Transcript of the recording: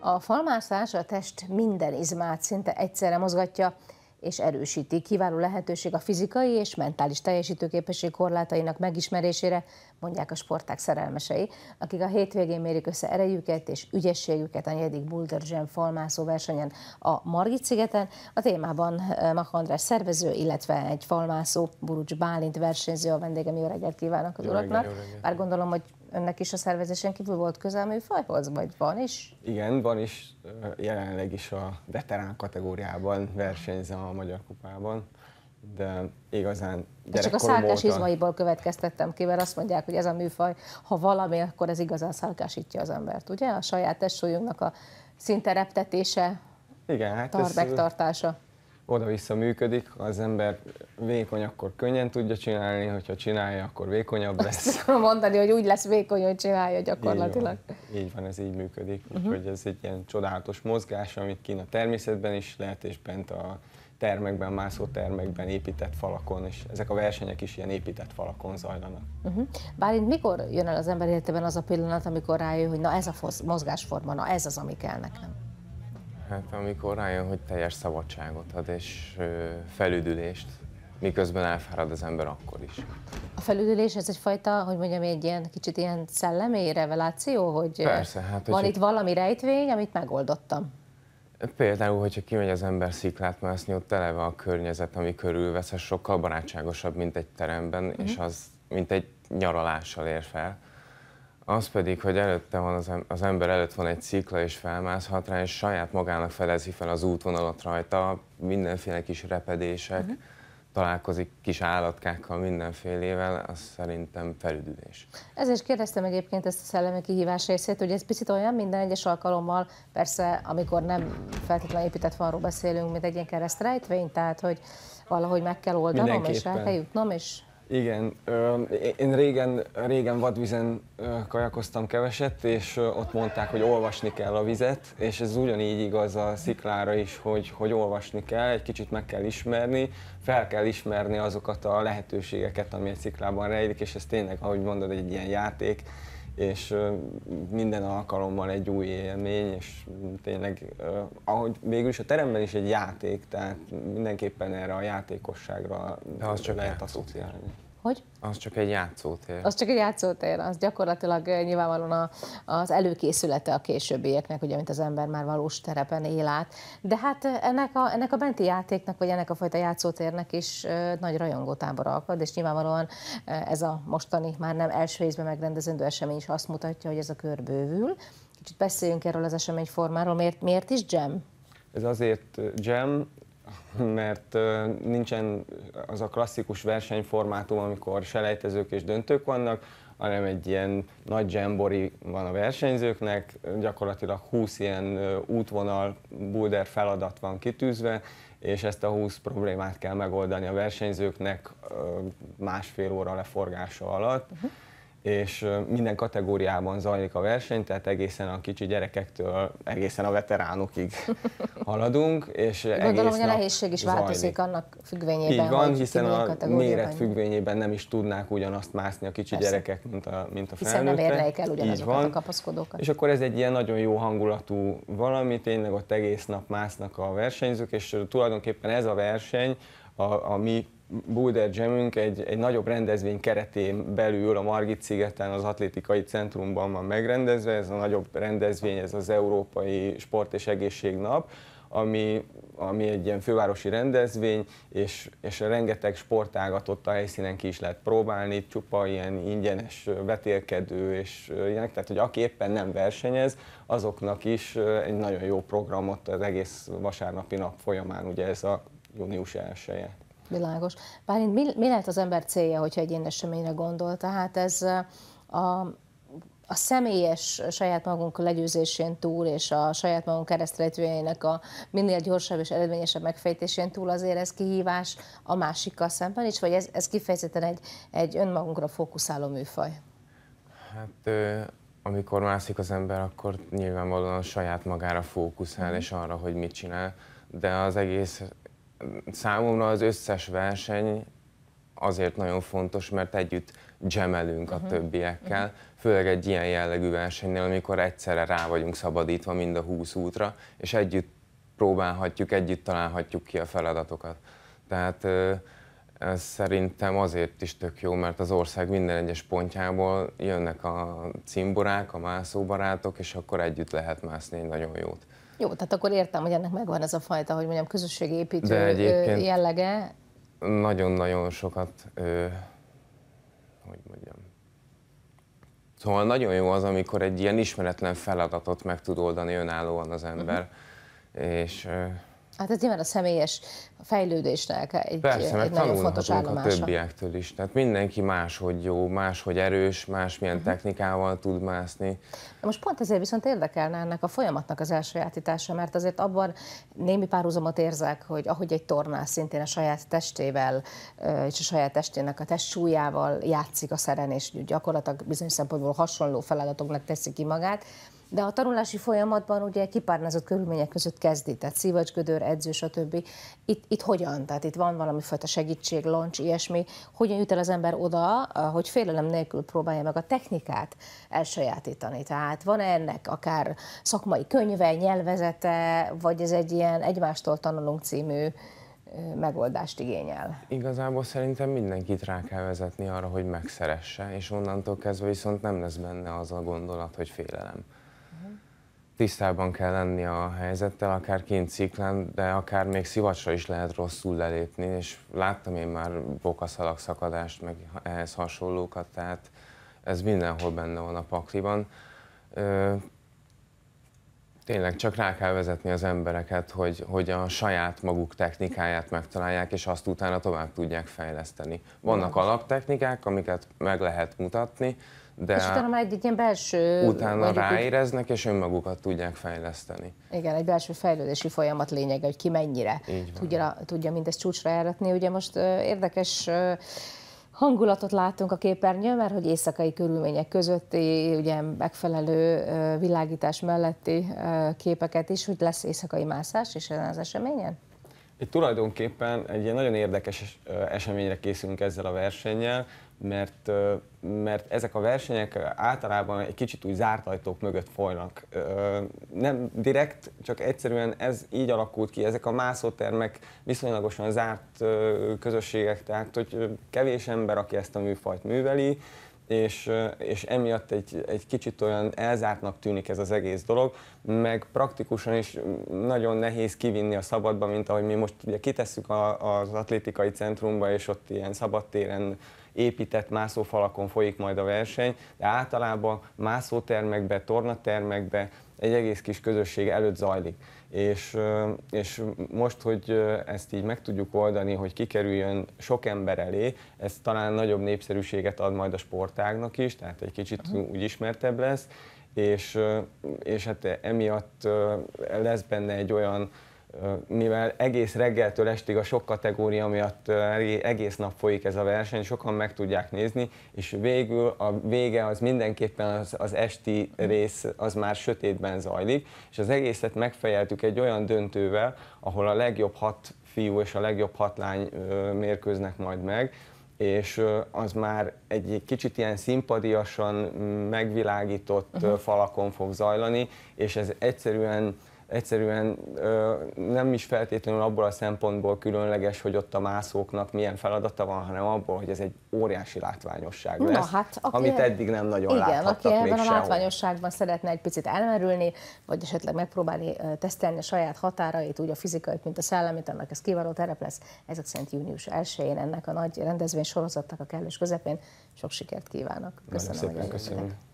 A falmászás a test minden izmát szinte egyszerre mozgatja és erősíti. Kiváló lehetőség a fizikai és mentális teljesítőképesség korlátainak megismerésére, mondják a sportág szerelmesei, akik a hétvégén mérik össze erejüket és ügyességüket a 4. Boulder Jam falmászó versenyen a Margit-szigeten. A témában Mach András szervező, illetve egy falmászó, Burucs Bálint versenyző a vendégem. Jó reggelt kívánok az uraknak! Bár gondolom, hogy önnek is a szervezésen kívül volt közel műfajhoz, vagy van is? Igen, van is. Jelenleg is a veterán kategóriában versenyzem a Magyar Kupában, de igazán csak a szálkás izmaiból következtettem ki, mert azt mondják, hogy ez a műfaj, ha valami, akkor ez igazán szálkásítja az embert, ugye? A saját testsúlyunknak a szinte reptetése, igen, hát megtartása. Oda-vissza működik, az ember vékony, akkor könnyen tudja csinálni, hogyha csinálja, akkor vékonyabb lesz. Azt akarom mondani, hogy úgy lesz vékony, hogy csinálja gyakorlatilag. Így van, ez így működik. Úgyhogy ez egy ilyen csodálatos mozgás, amit kint a természetben is lehet, és bent a termekben, mászótermekben, épített falakon, és ezek a versenyek is ilyen épített falakon zajlanak. Bálint, mikor jön el az ember életében az a pillanat, amikor rájön, hogy na ez a mozgásforma, na ez az, ami kell nekem? Hát amikor rájön, hogy teljes szabadságot ad és felüdülést, miközben elfárad az ember akkor is. A felüdülés ez egyfajta, hogy mondjam, egy ilyen kicsit ilyen szellemi reveláció, hogy persze, hát, van itt valami rejtvény, amit megoldottam. Például, hogyha kimegy az ember sziklát mászni, ott eleve a környezet, ami körülvesz, az sokkal barátságosabb, mint egy teremben, és az mint egy nyaralással ér fel. Az pedig, hogy előtte van az ember előtt van egy szikla és felmászhat rá, és saját magának fedezi fel az útvonalat rajta, mindenféle kis repedések, találkozik kis állatkákkal, mindenfélével, az szerintem felüdülés. Ezért is kérdeztem egyébként ezt a szellemi kihívás részét, hogy ez picit olyan minden egyes alkalommal, persze amikor nem feltétlenül épített falról beszélünk, mint egy ilyen keresztrejtvény, tehát hogy valahogy meg kell oldanom, és el kell jutnom, és... Igen, én régen vadvízen kajakoztam keveset, és ott mondták, hogy olvasni kell a vizet, és ez ugyanígy igaz a sziklára is, hogy olvasni kell, egy kicsit meg kell ismerni, fel kell ismerni azokat a lehetőségeket, ami egy sziklában rejlik, és ez tényleg, ahogy mondod, egy ilyen játék, és minden alkalommal egy új élmény, és tényleg, ahogy végül is a teremben is egy játék, tehát mindenképpen erre a játékosságra lehet asszociálni. Hogy? Az csak egy játszótér. Az csak egy játszótér, az gyakorlatilag nyilvánvalóan az előkészülete a későbbieknek, ugye, mint az ember már valós terepen él át. De hát ennek a benti játéknak, vagy ennek a fajta játszótérnek is nagy rajongótábor alkad, és nyilvánvalóan ez a mostani, már nem első ízben megrendezendő esemény is azt mutatja, hogy ez a kör bővül. Kicsit beszéljünk erről az eseményformáról. Miért is jam? Ez azért jam, mert nincsen az a klasszikus versenyformátum, amikor selejtezők és döntők vannak, hanem egy ilyen nagy jambori van a versenyzőknek, gyakorlatilag 20 ilyen útvonal, boulder feladat van kitűzve, és ezt a 20 problémát kell megoldani a versenyzőknek másfél óra leforgása alatt. És minden kategóriában zajlik a verseny, tehát egészen a kicsi gyerekektől egészen a veteránokig haladunk. És gondolom, hogy a nehézség is változik annak függvényében, így van, hogy hiszen a méret függvényében nem is tudnák ugyanazt mászni a kicsi gyerekek, mint a felnőttek. Hiszen nem érleik el ugyanazokat a kapaszkodókat. És akkor ez egy ilyen nagyon jó hangulatú valami, tényleg ott egész nap másznak a versenyzők, és tulajdonképpen ez a verseny, a mi Boulder Jamünk egy nagyobb rendezvény keretén belül a Margit-szigeten, az atlétikai centrumban van megrendezve. Ez a nagyobb rendezvény, ez az Európai Sport és Egészségnap, ami egy ilyen fővárosi rendezvény, és rengeteg sportágat ott a helyszínen ki is lehet próbálni, csupa ilyen ingyenes vetélkedő és ilyenek, tehát hogy aki éppen nem versenyez, azoknak is egy nagyon jó programot az egész vasárnapi nap folyamán, ugye ez a június 1-je. Világos. Bálint, mi lehet az ember célja, hogyha egy ilyen eseményre gondol? Tehát ez a személyes saját magunk legyőzésén túl, és a saját magunk keresztrejtőjeinek a minél gyorsabb és eredményesebb megfejtésén túl azért ez kihívás a másikkal szemben is, vagy ez kifejezetten egy önmagunkra fókuszáló műfaj? Hát amikor mászik az ember, akkor nyilvánvalóan saját magára fókuszál, és arra, hogy mit csinál, de az egész számomra az összes verseny azért nagyon fontos, mert együtt jamelünk a többiekkel, főleg egy ilyen jellegű versenynél, amikor egyszerre rá vagyunk szabadítva mind a 20 útra, és együtt próbálhatjuk, együtt találhatjuk ki a feladatokat. Tehát ez szerintem azért is tök jó, mert az ország minden egyes pontjából jönnek a cimborák, a mászóbarátok, és akkor együtt lehet mászni egy nagyon jót. Jó, tehát akkor értem, hogy ennek megvan ez a fajta, hogy mondjam, közösségépítő jellege. Nagyon-nagyon sokat, hogy mondjam. Szóval nagyon jó az, amikor egy ilyen ismeretlen feladatot meg tud oldani önállóan az ember, és... Hát ez nyilván a személyes fejlődésnek egy nagyon fontos állomása. A többiektől is. Tehát mindenki máshogy jó, máshogy erős, másmilyen technikával tud mászni. Most pont ezért viszont érdekelne ennek a folyamatnak az elsajátítása, mert azért abban némi párhuzamot érzek, hogy ahogy egy tornász szintén a saját testével és a saját testének a testsúlyával játszik a szeren, és gyakorlatilag bizonyos szempontból hasonló feladatoknak teszi ki magát, de a tanulási folyamatban ugye kipárnázott körülmények között kezdi, tehát szivacsgödör, edző, stb. Itt hogyan? Tehát itt van valami fajta segítség, loncs, ilyesmi. Hogyan jut el az ember oda, hogy félelem nélkül próbálja meg a technikát elsajátítani? Tehát van-e ennek akár szakmai könyve, nyelvezete, vagy ez egy ilyen egymástól tanulunk című megoldást igényel? Igazából szerintem mindenkit rá kell vezetni arra, hogy megszeresse, és onnantól kezdve viszont nem lesz benne az a gondolat, hogy félelem. Tisztában kell lenni a helyzettel, akár kint sziklán, de akár még szivacsra is lehet rosszul lelépni, és láttam én már bokaszalag szakadást, meg ehhez hasonlókat, tehát ez mindenhol benne van a pakliban. Tényleg csak rá kell vezetni az embereket, hogy a saját maguk technikáját megtalálják, és azt utána tovább tudják fejleszteni. Vannak alaptechnikák, amiket meg lehet mutatni, de és utána már egy ilyen belső... Utána ráéreznek, és önmagukat tudják fejleszteni. Igen, egy belső fejlődési folyamat lényege, hogy ki mennyire tudja mindezt csúcsra járatni. Ugye most érdekes hangulatot látunk a képernyőn, mert hogy éjszakai körülmények közötti, ugye megfelelő világítás melletti képeket is, hogy lesz éjszakai mászás is ezen az eseményen? Itt tulajdonképpen egy ilyen nagyon érdekes eseményre készülünk ezzel a versennyel, mert ezek a versenyek általában egy kicsit úgy zárt ajtók mögött folynak. Nem direkt, csak egyszerűen ez így alakult ki. Ezek a mászótermek viszonylagosan zárt közösségek, tehát hogy kevés ember, aki ezt a műfajt műveli, és emiatt egy kicsit olyan elzártnak tűnik ez az egész dolog, meg praktikusan is nagyon nehéz kivinni a szabadba, mint ahogy mi most ugye kitesszük az atlétikai centrumba, és ott ilyen szabadtéren épített mászófalakon folyik majd a verseny, de általában mászótermekbe, tornatermekbe egy egész kis közösség előtt zajlik. És most, hogy ezt így meg tudjuk oldani, hogy kikerüljön sok ember elé, ez talán nagyobb népszerűséget ad majd a sportágnak is, tehát egy kicsit úgy ismertebb lesz, és hát emiatt lesz benne egy olyan, mivel egész reggeltől estig a sok kategória miatt egész nap folyik ez a verseny, sokan meg tudják nézni, és végül a vége az mindenképpen az esti rész az már sötétben zajlik, és az egészet megfejeltük egy olyan döntővel, ahol a legjobb 6 fiú és a legjobb 6 lány mérkőznek majd meg, és az már egy kicsit ilyen színpadiasan megvilágított falakon fog zajlani, és ez egyszerűen nem is feltétlenül abból a szempontból különleges, hogy ott a mászóknak milyen feladata van, hanem abból, hogy ez egy óriási látványosság lesz, hát, amit eddig nem nagyon láthattak még aki ebben sehol. a látványosságban szeretne egy picit elmerülni, vagy esetleg megpróbálni tesztelni a saját határait, úgy a fizikait, mint a szellemét, annak ez kiváló terep lesz. Ezek szerint június 1-én ennek a nagy rendezvény sorozatnak a kellős közepén. Sok sikert kívánok. Köszönöm, hogy eljöttetek.